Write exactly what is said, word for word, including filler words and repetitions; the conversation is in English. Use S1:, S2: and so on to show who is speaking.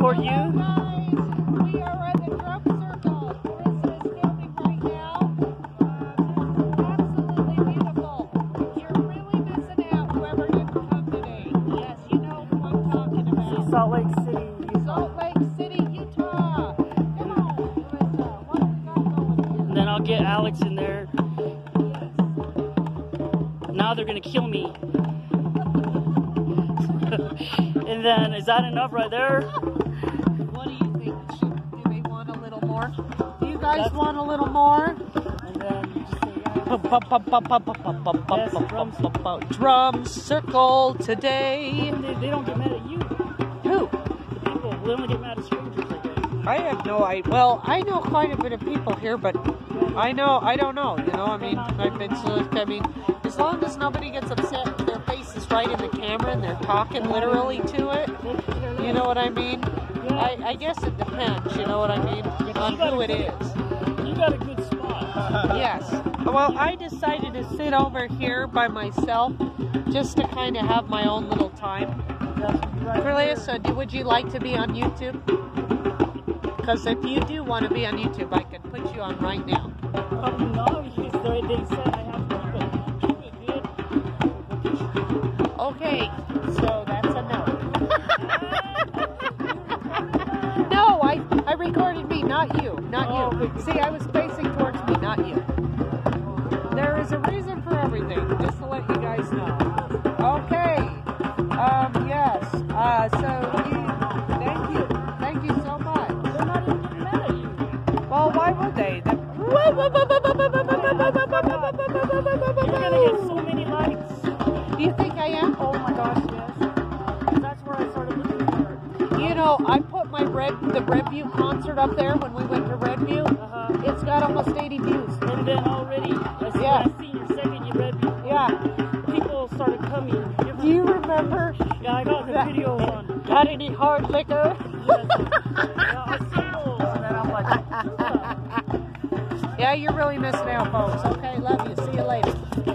S1: for you.
S2: Hello guys, we are at the drum circle. Marissa is filming right now. Uh, absolutely beautiful. You're really missing out, whoever didn't come today. Yes, you know who I'm talking about.
S1: Salt Lake City, Utah.
S2: Salt Lake City, Utah. Come on, Marissa. What do we got going here?
S1: And then I'll get Alex in there.
S2: Yes.
S1: Now they're gonna kill me. And then, is that enough right there?
S2: What do you think? Should, do they want a little more? Do you guys
S1: That's-
S2: want a little more?
S1: And then you just say, yeah.
S2: Drum circle today.
S1: They, they don't get mad at you.
S2: Who?
S1: The people, they only get mad at strangers like that.
S2: I have no idea. Well, I know quite a bit of people here, but I know, I don't know. You know, I mean, I've been so, I mean, as long as nobody gets upset and their face is right in the camera and they're talking literally to it, you know what I mean? I, I guess it depends, you know what I mean, on who it is.
S1: You got a good spot.
S2: Yes. Well, I decided to sit over here by myself just to kind of have my own little time. Corleia, so do, would you like to be on YouTube? Because if you do want to be on YouTube, I can put you on right now.
S1: Um, no, because they, they said I have to keep it, keep it good.
S2: Okay, so that's a no. No, I, I recorded me, not you, not
S1: Oh,
S2: you. See, I was facing towards me, not you. There is a reason for everything, just to let you guys know. Okay, um, yes, uh, so you, thank you, thank you so much.
S1: They're not even getting mad at you.
S2: Well, why would they? The-
S1: You're gonna get so many likes.
S2: Do you think I am?
S1: Oh my gosh, yes. That's where I started looking for it.
S2: You know, I put my Red, the Redview concert up there when we went to Redview.
S1: Uh-huh.
S2: It's got almost eighty views.
S1: And then already, as soon
S2: Yeah.
S1: as I seen your second, you read me.
S2: Yeah.
S1: People started coming.
S2: Do you remember?
S1: Yeah, I got the
S2: that-
S1: video on.
S2: Got any hard liquor?
S1: Yeah, I see those, and then I'm like,
S2: Yeah, you're really missing out, folks. Okay, love you. See you later.